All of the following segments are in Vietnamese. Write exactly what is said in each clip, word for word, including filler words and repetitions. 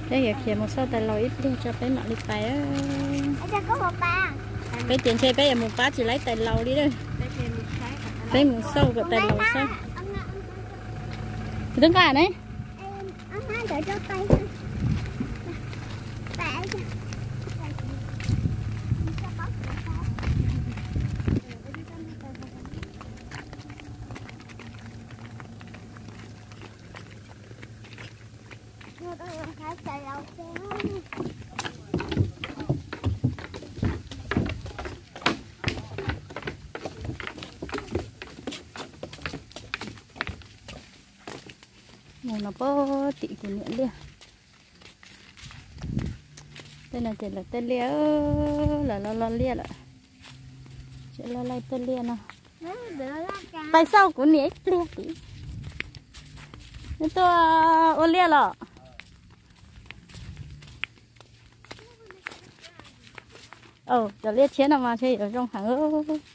đây giờ kia một số tay lôi ít đi cho bé nọ đi tay á có một ba bé tiền chơi bé một bát chỉ lấy tay lầu đi đây bé một sâu của tay lầu sâu đứng cả đấy để cho tay một nó có tị của nhện lia đây là chỉ là tên lia là lo lo lia lại chỉ lo lại tên lia nào tại sao của nhện lia tí nó to ô lia lọ ờ giờ lia chiến nào mà chơi ở trong hàng ơ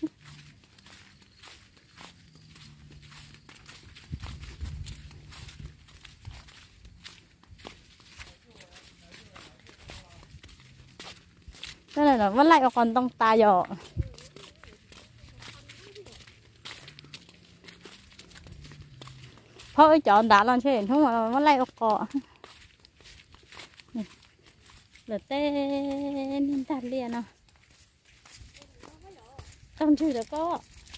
cái này là vẫn lại còn tông ta rồi thôi chọn đã lần chơi không mà vẫn lại có là tên ta liền nào trong chưa được có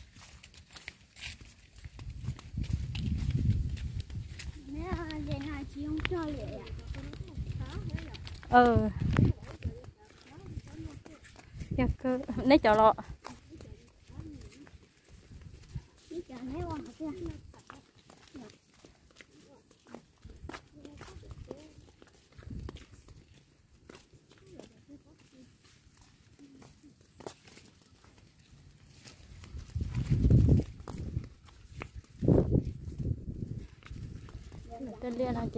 ừ dạ cơ lấy chợ lọ tên liên hả chị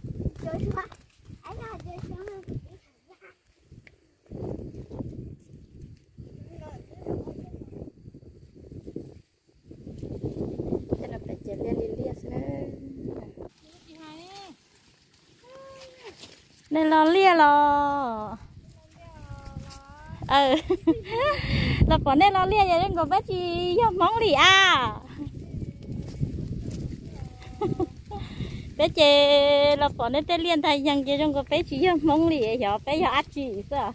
nên lo lia lo ừ là còn nên lo lia vậy nên có bé chi món gì à bé chè là còn nên tên liên thay rằng chứ trong có bé chi món gì vậy bé giờ ăn gì sao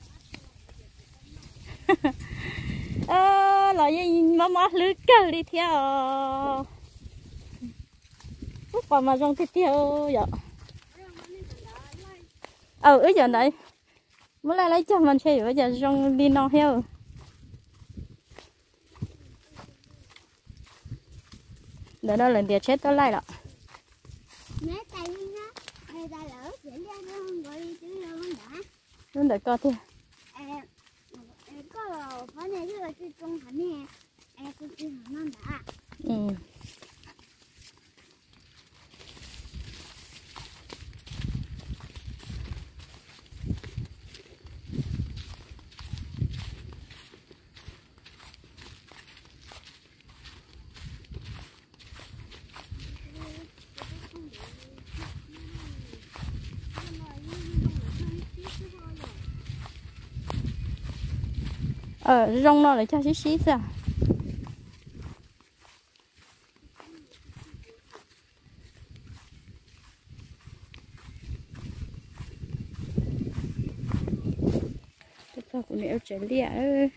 ơ là gì mà mà lưới cơ đi theo còn mà trong tiếp theo vậy ừ ý giờ này muốn lại lấy cho mình chơi bây giờ trong đi non heo để nó lần tiền chết tôi lại rồi nó để coi thôi ừ ờ rong nó lại cho xí xí ra cái sao của mẹ trẻ lẹ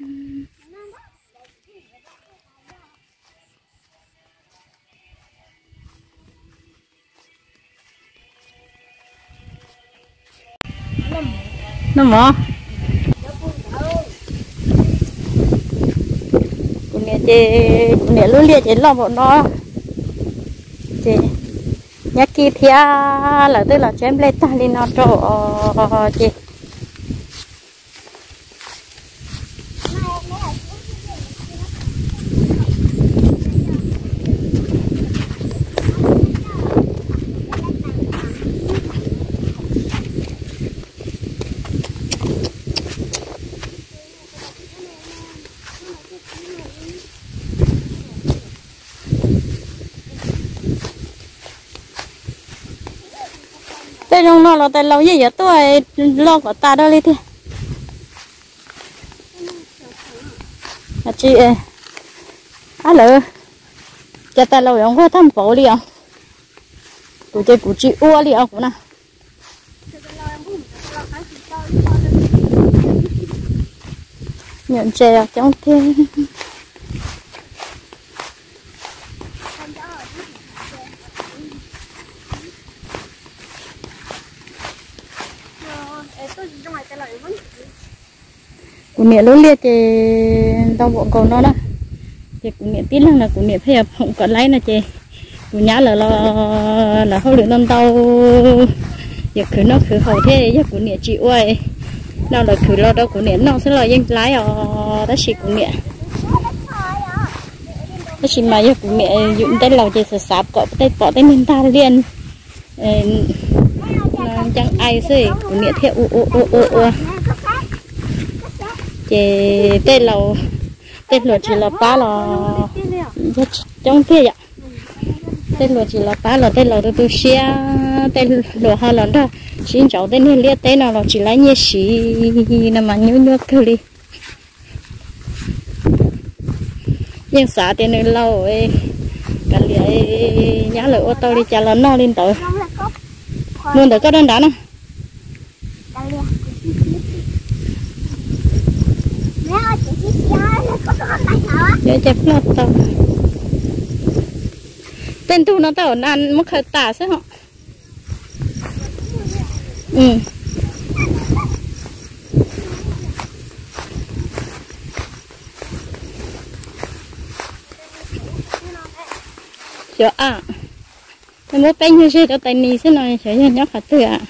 nó mỏ chị mẹ luôn liệt chị lòng bọn nó chị nhắc kia thia là tức là chém lên ta lên nó trộn chị nó là tay lâu vậy tôi lo của ta đó đi thì chị à lỡ cho ta lâu không có thăm cổ đi không cụ chơi cụ chị ua đi không cũng nào nhận chè trong thiên cụ niệm lúc liệt thì tao bộ cầu nó đó thì cụ niệm tí là cụ niệm phải không còn lấy là chị cụ nhá là là là không được năm tao giờ cứ nó cứ hậu thế giờ cụ niệm chịu ơi nào là cứ lo đó cụ niệm nó sẽ là dân lái ở đó chỉ cụ niệm đó chỉ mà giờ cụ niệm dùng tay lầu chỉ sợ sạp cọ tay bỏ tay nên ta liền chẳng ai xí cụ niệm theo u u u u u chị tên lầu tên lầu chỉ là ba là trong kia vậy tên lầu chỉ là ba là tên lầu tôi xe tên lầu hai lần đó xin cháu tên này liệt tên nào là chỉ lấy nhẹ xí nằm mà nhớ nhớ thôi đi nhưng xã tên này lâu ấy cả lẽ nhá lời ô tô đi trả lần nó lên tới luôn được có đơn đá nè để chép lót tao tên tu nó tao ăn mất khởi tả sao họ ừ chờ à tôi muốn bánh như thế cho tay nì thế này sẽ nhớ khả tư à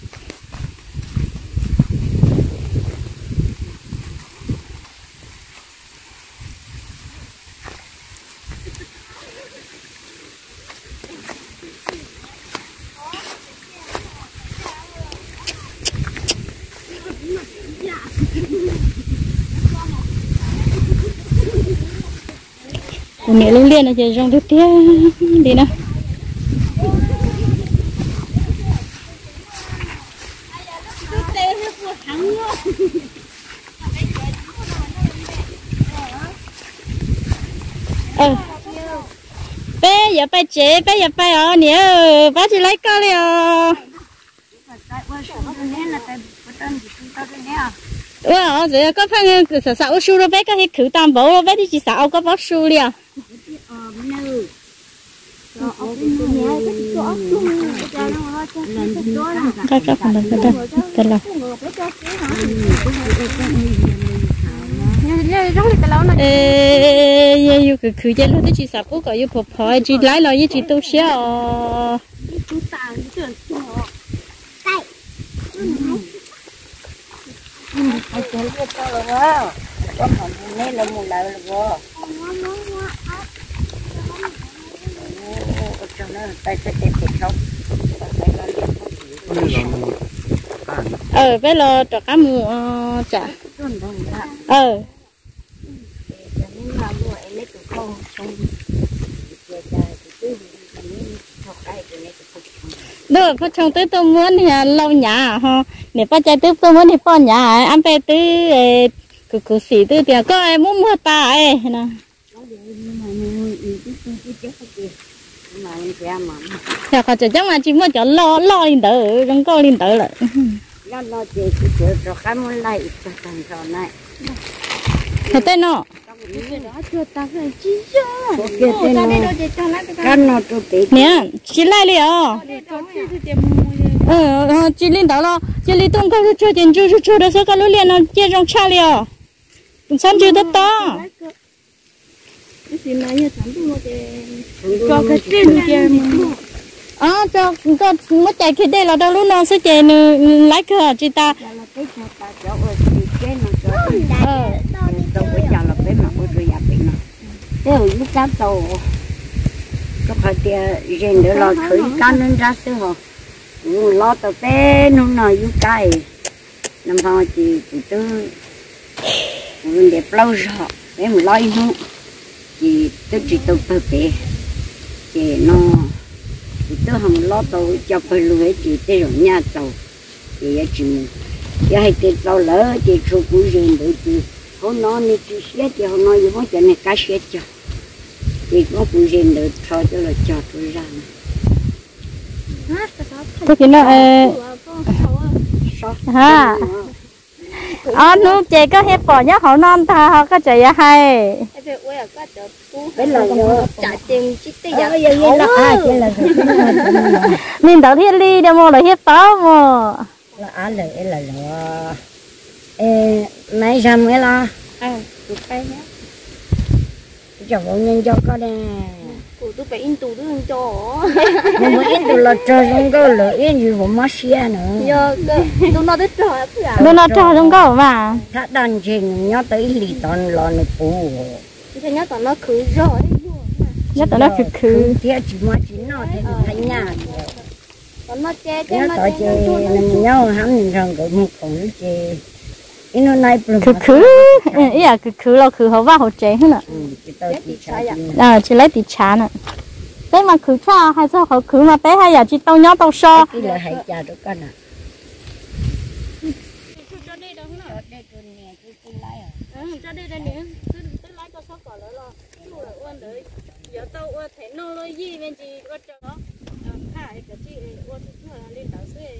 mẹ luôn liền là chơi trong thứ tiếp đi nào ờ bé giờ bé chế bé giờ bé ở nè bác chỉ lấy câu liền ờ rồi có phải cứ sợ sợ su rồi bé có thể khử tam bảo rồi bé thì chỉ sợ có bóc su liền các các phần lần đó cái là ê yêu cứ cứ chơi luôn thì chỉ sợ bố có yêu phập phở chỉ lái lo với chỉ tu sửa ai chơi biết tao rồi có phòng này là một lại rồi cho nó tay sẽ đẹp đẹp không ờ với lo cho cá mù chả ờ được phát trong tới tôi muốn thì lâu nhà ha nếu phát trái tới tôi muốn thì bao nhà ăn bé tới cứ cứ xỉ tới tiền có ai muốn mua ta ấy nè dạ có chỉ chắc mà chỉ muốn cho lo lo lên tới không có lên tới lại lo lo chị chị chịu rồi cái muốn lại cho thằng trò này thật tên nó nè chỉ lại liền ờ chỉ lên đó lo chỉ lên tung cái cho tiền cho cho đó sao cái lối liền nó chia trong cha liền sáng chưa tất to cho cái trên kia à cho cho mất chạy khi đây là đâu lúc nào sẽ chạy lái cửa chị ta ờ tôi bây giờ là bé mà tôi rồi bị nó thế lúc cá tàu có phải tiền riêng để lo khởi cá nên ra xứ hồ lo tàu bé nó nói du cay năm sau chị chị tư mình đẹp lâu rồi bé mình lo không chị tôi chỉ tàu bờ bé chị nó thì tôi không lo tàu cho phải lùi chỉ tới rồi nhà tàu thì chỉ mình giờ hay tới tàu lỡ thì chụp cũng riêng được thì hôm nó đi chỉ xét thì hôm nói gì muốn cho nên cá xét cho thì nó cũng riêng được thôi cho là cho tôi ra tôi chỉ nói ha anh nu chị có hết bỏ nhá họ non ta họ có chạy hay cái là trả tiền chi tiêu giờ là à chỉ là mình đầu tiên đi để mua là hết táo mà là à là là là ê mấy trăm cái là à tụi bay nhá cho bọn nhân cho có đây tụi tôi phải in tụi tôi không cho nhưng mà ít tụi là cho không có lợi ít gì của mất xe nữa giờ tụi nó đứt rồi nó nó cho trong có mà ถ้าดันจริงnhớ tới lì tòn lò này cũ thế nhá tụi nó cứ rồi nhất là nó khử khử thế chỉ mà chỉ nó thế thấy nhà tụi nó che nhớ che nó tới chị mình nhớ hắn mình rằng cũng một còn chị nó này khử khử ý là khử khử là khử họ vào họ chế hết nè à chỉ lấy tịt chán nè thế mà khử cha hay sao họ khử mà té hay là chỉ tao nhớ tao so cái là hay cha đó con à cho đi đây nữa cứ cứ lấy cho sót quả lỡ lo mua là uốn đấy giờ tao uốn thấy nó lôi gì bên chị có cho nó hai cái chị uốn nó lên đảo xuôi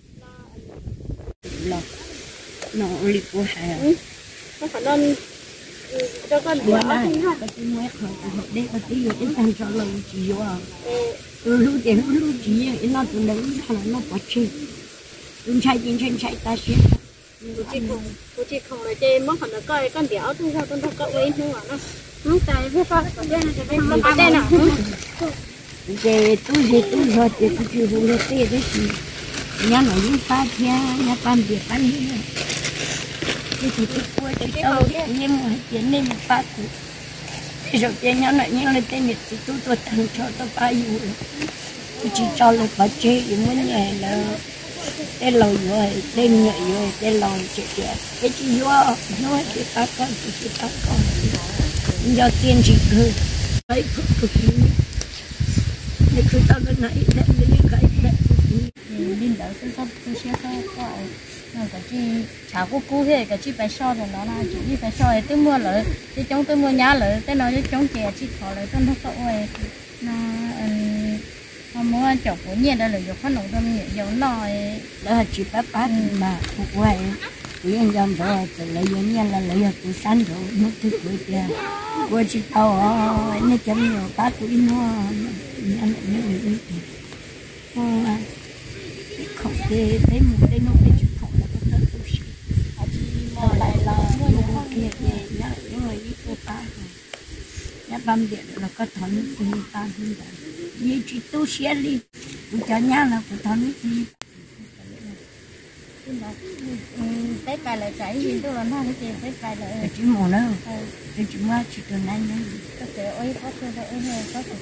nó nó đi qua hai nó phải non cho con đĩa nó không ha cái tiếng ngoét rồi đây có tiếng gì anh cho lời chị vô à lúc tiền lúc chị nó tụi nó nó nó bỏ chi chúng chạy trên trên chạy ta xí cô chị không cô chị không là chơi mất phần là coi con đĩa tôi sao tôi không có quên nữa nó nó tài với con đây là cái nó bắt đây nào về tôi gì tôi rồi thì tôi chưa dùng được tiền đấy chị nhà nó những ta kia nhà tam việc ăn đi thì tôi tôi tôi đâu nhưng mà chuyện này một phát thì rồi tiền nhà nó những lên tên nhiệt thì tôi tôi thằng cho tôi bao nhiêu tôi chỉ cho được bà chơi muốn nhẹ là tên lòi rồi tên nhẹ rồi tên lòi chuyện chuyện cái chị vô nói cái ta con cái ta con do tiền chị cứ thấy cực cực để cứ tao cái này để để cái để linh đỡ sẽ sắp tôi sẽ có có cái chi chả có cú thế cái chi phải so rồi nó là chỉ đi phải so tôi mua lại tôi chống tôi mua nhá lại tôi nói chống chè chi khó lại tôi nó cậu ấy nó họ mua chọc của nhiệt đó là dục phát nổ trong nhiệt dầu nồi là chỉ bắt bắt mà phục vậy quý anh dòng rồi từ lấy giống như là lấy từ sáng rồi nước thức bữa kia qua chỉ tàu nó chấm nhiều cá của nó ăn những người không thể thấy một cái nó phải chịu khổ là có thật sự chỉ lại là mua những kia kia nhá những người ít người ta nhá băm điện là có thằng thì ta hơn đấy như chỉ tu sửa đi tôi cho nhá là của thằng thì tới cài lại chảy gì tôi làm hai cái gì tới cài lại chỉ một nữa tôi chỉ mua chỉ từ nay nữa có thể ơi có thể ơi có thể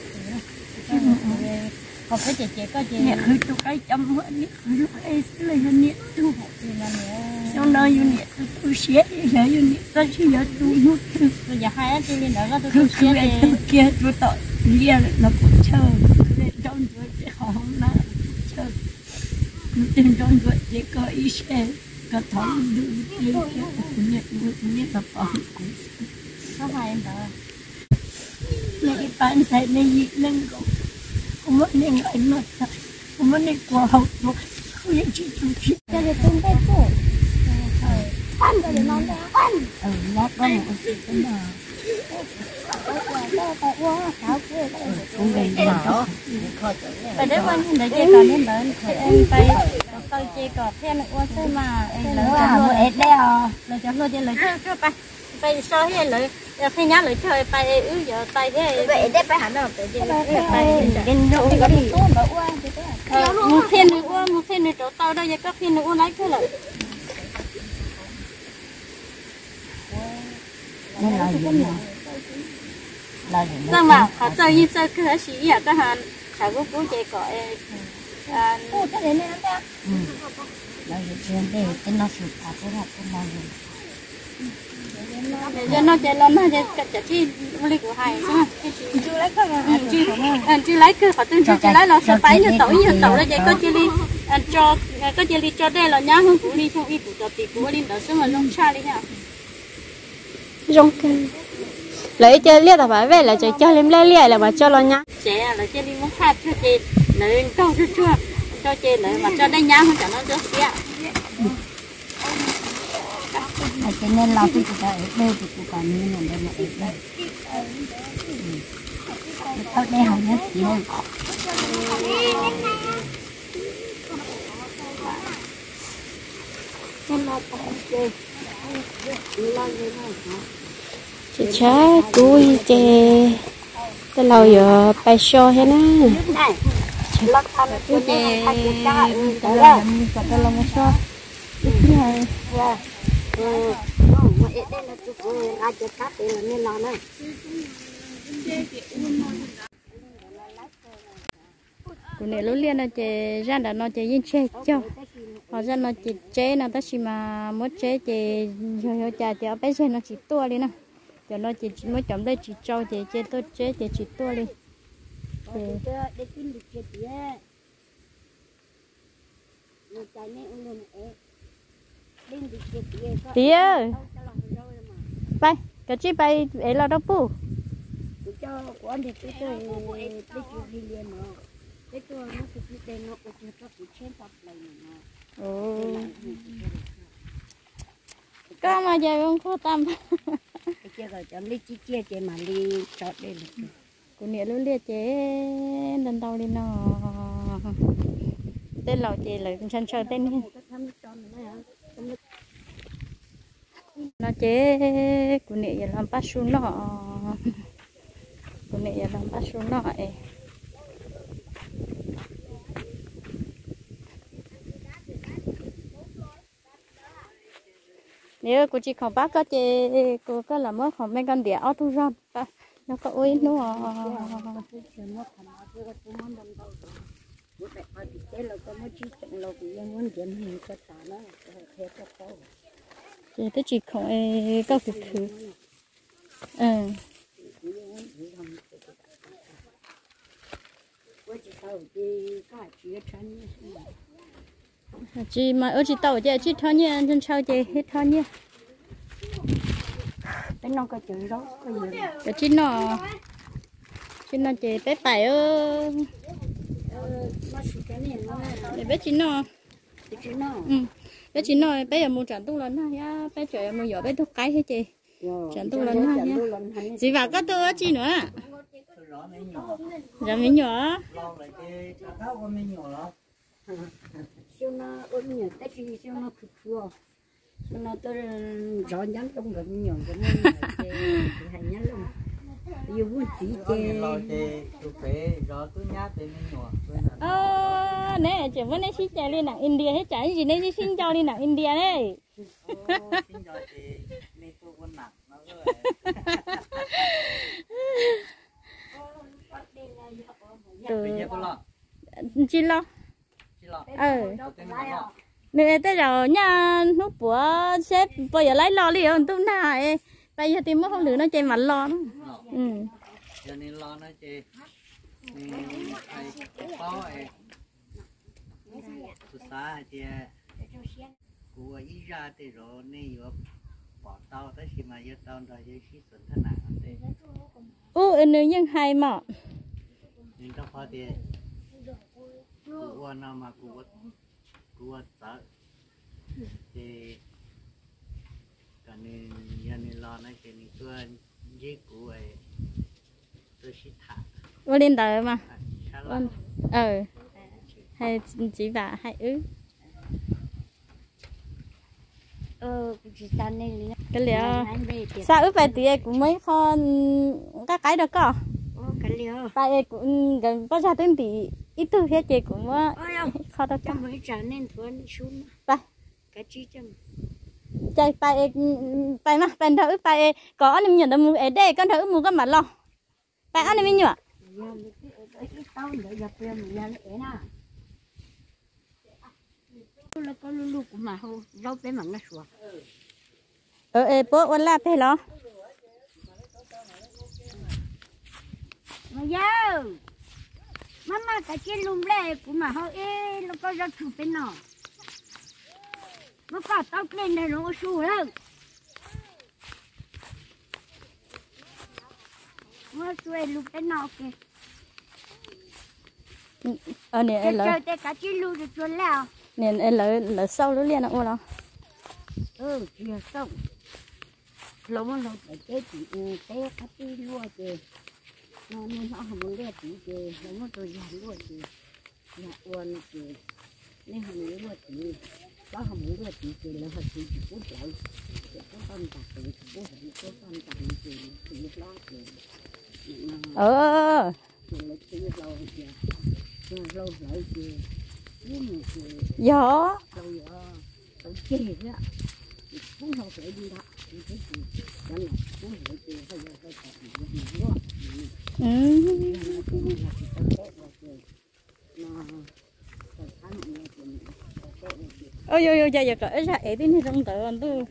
còn cái chị chị có chị nè hơi tôi cái chấm hết nè lúc ấy sẽ là nhân nè tu cho nó như nè tôi sửa giờ như nè tôi chỉ giờ tôi hút bây giờ hai tôi lên đó tôi cứ sửa tôi kia tôi tội lia nó cũng chơi trong tôi sẽ không nào chơi tin trong tôi chỉ có ý xe có thằng đưa đi nhẹ nhẹ tập ở có hai em đó này bạn sẽ này gì nên không muốn nên ngại mà không muốn nên qua học không nên chỉ chú chỉ cho tôi tung tay cô ăn rồi để non đấy ăn ừ lát có một cái mà cũng về đó tại đấy quan hình đấy chơi còn nên lớn thì em bay coi chơi cọp theo nữa qua chơi mà em lớn cho luôn em đeo lớn cho luôn chơi lớn chơi bay bay so hết lớn khi nhá lớn chơi bay ứ giờ tay thế vậy để phải hẳn rồi để chơi bay trên đâu có đi một thiên nữa qua một thiên nữa chỗ tao đây giờ các thiên nữa lấy cái lợi nên là gì là gì sao mà họ chơi như chơi cái gì à cái hàng chả có cú chơi cọ à cô cho đến đây nó là gì chuyện đây cái nó sụt à cái nó cái nó gì để cho nó chơi lớn nó chơi cái chi lấy của hai sao chưa lấy cái chưa chưa lấy cái phải tương chưa lấy nó sẽ tái như tỏi như tỏi là chơi có chơi đi cho có chơi đi cho đây là nhá không cũng đi không ít cũng cho tí cũng đi đỡ xem mà lông xa đi nha rong cây lấy chơi liệt là phải về là chơi chơi lên lên liệt là mà cho lo nhá trẻ là chơi đi muốn phát cho chơi lấy câu cho chua cho chơi lấy mà cho đây nhá không cho nó rớt xía cho nên là cái cái ở đây thì cũng còn như này đây mà ở đây ở đây không nhất gì đâu chị cha cúi chè cái lầu giờ bay show hết á lắc ăn cái chè cái cái lầu cái lầu một show cái này ừ mà ở đây là tụi ai chơi cá thì là nên lo nữa của này lúc liên là chè ra đã nó chè yên chè cho họ ra nó chỉ chế nó ta chỉ mà muốn chế chè cho cho chả chè bé chè nó chỉ tua đi nè cho nó chỉ mới chấm đây chỉ cho chè chè tôi chế chè chỉ tua đi tí ơi bay cái chi bay ấy là đâu pu cho của anh thì tôi tôi tôi đi liền mà cái tôi nó cái tên nó cũng chưa có cái trên tập này mà ồ có mà giờ không có tâm cái kia rồi chấm đi chi chia chế mà đi chọn đây là của nè luôn liệt chế lần đầu đi nó tên lẩu chế là chân chơi tên nó chế của nè giờ làm bát xuống nó của nè giờ làm bát xuống nó ấy nếu cô chỉ không bắt có chế cô có làm mất không mấy con đĩa áo thu ra nó có ôi nó chị tới chị không ấy có cái thứ ừ chị mà ở chị tàu chị chị thon nhé chân sau chị hết thon nhé bên nó có chữ đó có gì cái chị nó chị nó chị bé phải ơ để bé chị nó chữ nó ừ bé chị nó bé giờ mua trận tung lớn ha bé trời mua giỏ bé thuốc cái hết chị trận tung lớn ha nha chị vào có tôi chị nữa giờ mấy nhỏ siêu nó ôn nhiều tết gì siêu nó cực chua siêu nó tôi rõ nhắn trong gần nhiều cái này thì hay nhắn luôn yêu vui chỉ chê ờ nè chị vẫn nói xin chào lên nặng India hết chả gì nên xin chào lên nặng India đấy từ chi lo ờ nè tới rồi nha lúc bữa sếp bây giờ lấy lo liền tôi này bây giờ tìm mất không được nó chơi mặt lo nữa ừ giờ nên lo nó chơi ai có ấy tụi xa thì của ý ra thì rồi nên vừa bỏ tao tới khi mà giờ tao rồi giờ khi xuân thế nào thì u anh nữ nhân hay mà nên tao phải thì của nó mà của của sợ thì cái này giờ nên lo nó chơi nên tôi với của ấy tôi sẽ thả vô lên đời mà ờ hay chỉ bà hay ứ ờ chỉ sao này cái liệu sao ứ phải tía cũng mấy con các cái đó có cái liệu phải cũng gần có ra đến thì ít thứ hết chị cũng khó đâu trong mấy trả nên thua xuống phải cái chi chăng chạy phải phải mà phải thử phải có anh em nhận được mua ở đây con thử mua cái mặt lo phải anh em nhỉ là có lúc mà không rau bé mặn nó sủa ờ ê bố ôn la thế lo mà giờ mama cái chuyện lùm lẹ cũng mà họ ê nó có ra chụp bên nào nó có tao lên đây nó xù đâu nó xuôi lùm bên nào kìa ờ nè em chơi tới cả chuyện lùm được chuột leo nè em lỡ lỡ sâu nó liền nó lo ừ chia sâu lâu mà lâu phải chơi thì té cả tí lúa kìa nó nó không muốn đeo tí kìa lâu mà tôi già lúa kìa nhà uốn kìa nên không muốn lúa tí có không muốn lúa tí kìa là họ chỉ cút lại có con tạc thì cút lại có con tạc thì thì lo kìa ờ kìa là tí lâu kìa kìa lâu lại kìa nhưng mà kìa gió lâu giờ lâu chê đó cũng không phải đi đó cái gì đó là cũng phải kìa bây giờ phải tập gì nữa ôi ôi ôi giờ giờ cỡ ra ấy tin trong tờ anh tu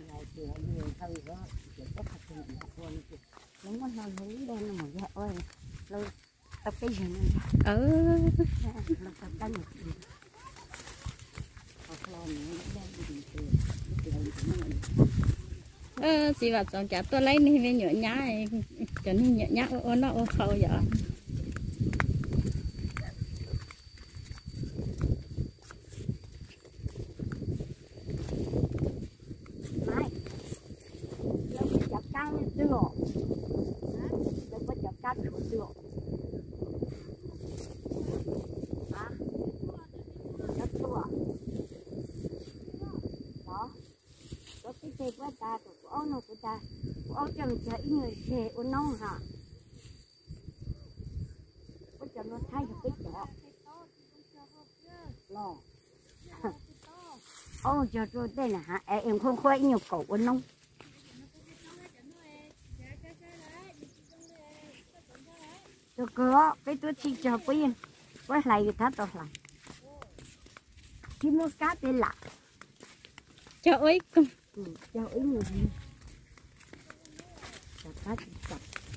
ờ chị bảo chọn chả tôi lấy đi về nhựa nhá cho nên nhựa nhá ô nó ô khâu vậy cái quá ta của ông nó của ta của ông chẳng thấy người xe của nó hả có cho nó thay được cái chỗ lo ông cho tôi đây là hả em không khoe nhiều cổ của nó tôi có cái tôi chỉ cho quên quay lại cái thắt tôi lại chỉ mua cá để lạ cho ấy ừ, cho ý người gì cho cá chỉ chặt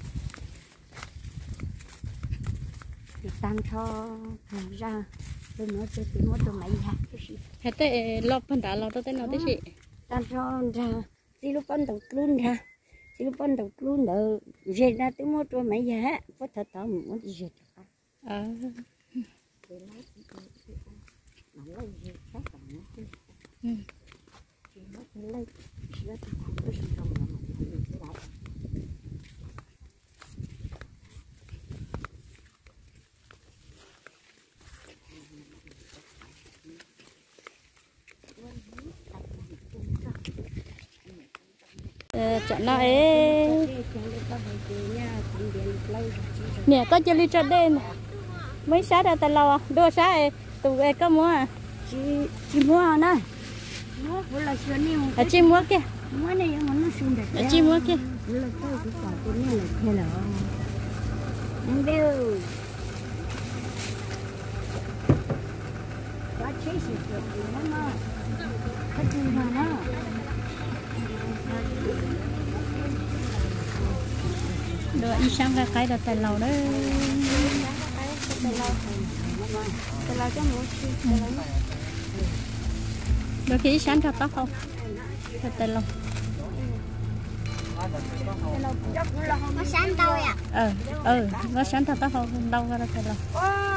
thì tam cho thành ra tôi nói cho tôi nói tôi mấy hạt cái gì hết tới lọp phần đã lọp tới tới nào tới chị tam cho ra chỉ lúc ban đầu luôn ra chỉ lúc ban đầu luôn đỡ dệt ra tôi nói tôi mấy hạt có thật tao muốn dệt à để lấy nó lấy dệt khác cả nữa ừ lấy lấy cái gì không là mình lại chọn nó ấy nè có chơi ly trà đen mấy sát ra tay lâu à đua sát tụ cái có mua à chị chị mua nè mua vừa là sườn niu à chị mua kia mua này mà nó sườn đẹp à chị mua kia vừa là tôi cũng phải tôi nghe là thế là anh đều quá chế sự việc gì mà cái gì mà nó đồ đi sang ra cái đồ tay lâu đó tay lâu cho mua tay lâu đôi khi sáng cho tóc không cho tay lâu nó sáng đâu à ờ ừ nó sáng cho tóc không đâu ra tay lâu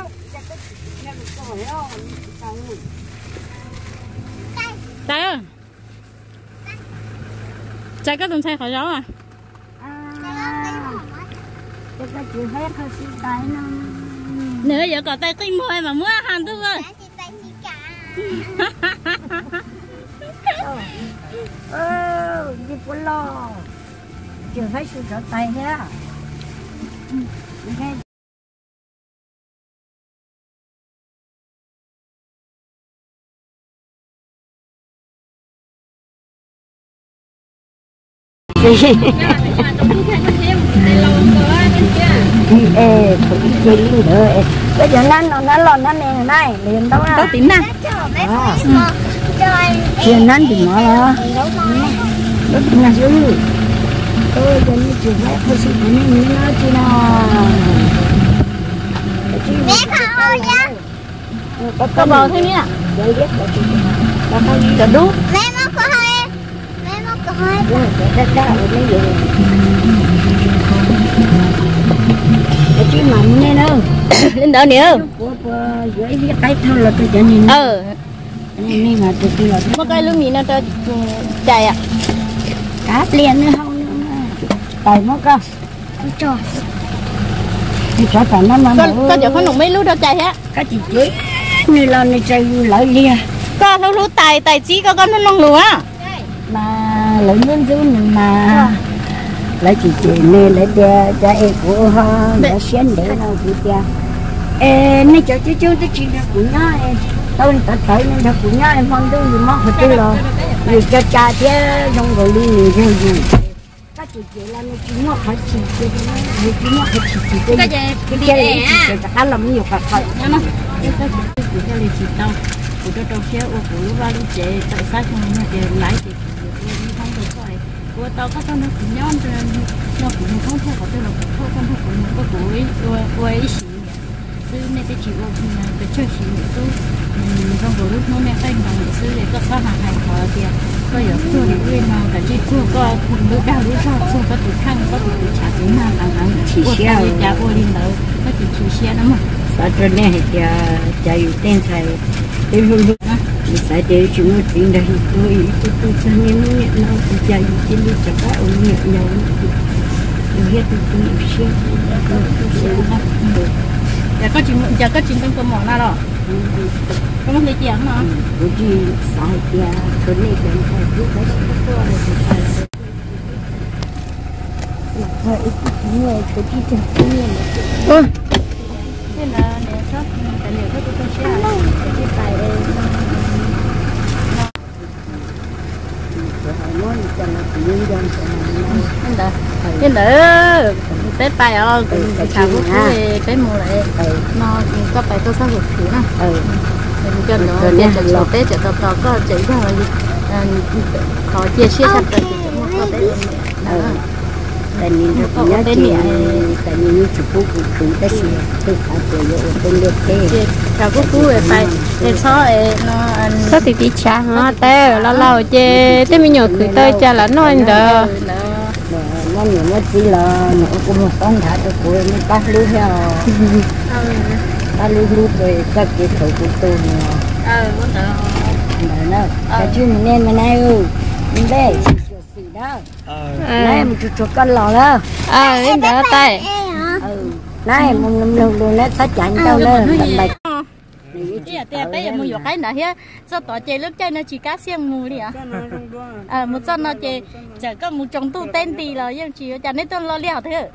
trái ơi trái có từng xe khỏi gió à cái chuyện hết thôi xin tay nó nữa giờ có tay tinh môi mà mua hàng thôi ơi ơ đi quân lo chưa thấy sự trở tay thế à ê tụi chị nữa bây giờ nó nó nó lon nó nè này liền đâu có tính nè chuyện nắn thì mở lo có nhà dữ tôi giờ như chuyện đấy thôi sự của mình nó chỉ nào Bé thôi nhá. Có bò thế nhá. Đấy biết là chuyện đó không Cả đú. Bé móc có hơi. Bé móc có hơi. Đó đó đó mới vậy. Cái chuyện mà nên đâu. Lên đó nữa. Của dưới cái cái thôi là tôi cho nên. Ờ. Nên nên mà tôi tôi là Một cái lúa mì nó cho chạy à. cá liền nữa không nữa. Tài mất không? Trời. Cho phải nó mà Có có chỗ có nồng mấy lúa đâu chạy hết. cái chị chuối này là này chơi lợi lia Có lúa lúa tài tài chí có con nó nông lúa. mà lợi nhân dữ mà lấy chị chị này lấy để cho em của họ để xén để nào chị cha ê này cho chú chú tôi chỉ là của nhau em tôi ta tới nên là của nhau em không tôi gì mất hết rồi vì cho cha chứ trong rồi đi nhiều nhiều nhiều các chị chị là nó chỉ mất hết chị chị nó chỉ mất hết chị chị Cái gì cái chơi chị ta làm nhiều cả thôi nó cái cái cái cái gì đâu của tôi đâu xe ô của ba lúc chế tại sao không mà chế lái thì không được rồi của tao có tao nó cũng nhon cho nên nó cũng không theo của tôi là không không không cũng có của của của ấy gì sư này cái chị ô cái chơi gì tôi trong buổi lúc nó mẹ tay bằng sư để có sao hàng hàng họ kìa có ở khu này bên nào cả chị khu có đứa cao đứa sao không có tụi khăn có tụi trả tiền mà hàng hàng chỉ xe trả ô đi đâu có tụi chỉ xe lắm mà ở trên này thì chạy tên thầy tên luôn luôn mình sẽ để chúng nó tiền đây tôi tôi tôi sẽ nghe nó nhận nó thì chạy trên đi cho các ông nhận nhau tôi hết tôi tôi nhận xe giờ có chuyện giờ có chuyện trong cơ mỏ nào rồi có một cái chuyện mà tôi chỉ sai kia tôi này cái phải biết cái gì đó rồi thôi ít người tôi chỉ chẳng biết ôi thế là để shop tài liệu các tôi share để chia sẻ cái nữa tết bài ở cái chào quốc tế cái mùa này nó có phải tôi sang một thứ nè cho nó để cho nó tết cho tao có chỉ rồi họ chia sẻ sắp tới thì một có tết tại vì nó nhớ chị tại vì như chụp bút cũng khử cái gì tôi phải chơi vô tên liệt thế chào quốc tế về phải để so nó sao thì tí cha hả té lo lo chê té mình nhớ khử tay cha là nói đó nó nhiều nó chỉ là nó cũng một con thả cho cô nó bắt lúa heo bắt lúa lúa rồi các cái thầu của tôi nè ờ muốn đó nó cái chuyện mình nên mà nay ơi mình đây xì đó này một chút chút con lò đó à đến đó tay này một năm lần luôn nó sát chảnh đâu lên tận bạch Iya, tiap tay mau yok cái nào hết, sao tỏ chơi lớp chơi nó chỉ cá xiên mù đi à? À, một sao nó chơi, chỉ có một trong tu tên tì là nhưng chỉ cho nên tôi lo liao thế.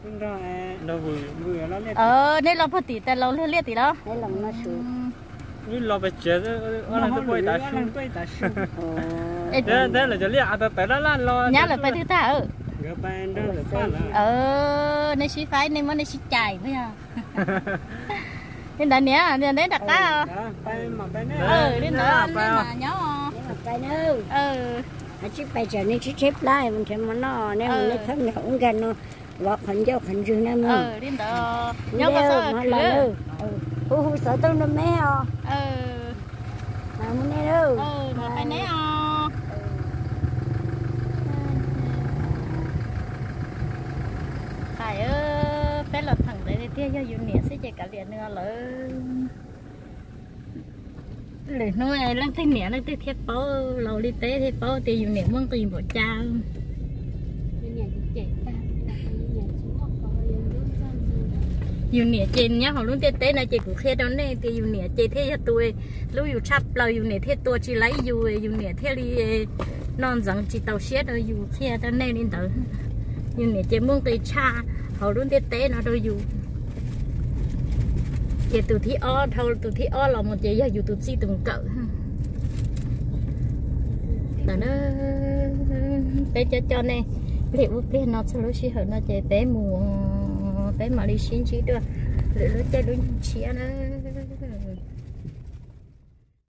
Ờ, nên lo phải tì,แต่เราเรียกtì đó. Đây là nó sụp. นี่เราไปเจออะไรก็ไปตาชูthế thế làจะเรียกแต่แต่ละล้านรอ Nhá là phải thứ ta ừ. เดี๋ยวไปเด้อเดี๋ยวป้าละ Ờ, nên xí phái nên mới nên xí chạy phải à? Nên đã nhớ, nên đấy đặt cá à? ไปมาไปเนี่ย Ừ, nên đó, nên mà nhớ à? Phải nữa. Ừ. Chứ bây giờ nên xếp lại mình sẽ mà nó nếu mình lấy thấm không gần nó lọt hình dấu hình dư nó nữa. Ừ, đến đó. Nhớ có sao mà là ừ. Hú hú sợ tôi nó mé à. Ừ. Mà muốn nè đâu. Ừ, mà phải né à. Phải ơ, phải là thằng đấy thì theo yêu nghĩa sẽ chạy cả liền nữa lớn. Để nuôi lên thanh nghĩa lên tiếp theo bao lâu đi tế thì bao thì yêu nghĩa muốn tìm bộ cha. Yêu nghĩa trên nhá họ luôn tế tế này chị cũng khe đó này thì yêu nghĩa chị thế tôi lúc yêu chắp là yêu nghĩa thế tôi chỉ lấy yêu yêu nghĩa thế đi non rằng chỉ tàu xe đó yêu khe đó này nên tới yêu nghĩa chị muốn tới cha họ luôn tế tế nó đôi yêu chị từ thi o thâu từ thi o là một chị giờ yêu từ si từ cỡ là nó bé cho cho này liệu bút biết nó sẽ lúc xí hơn nó chị bé mùa bé mà đi xin chỉ được để nó chơi đôi chia nữa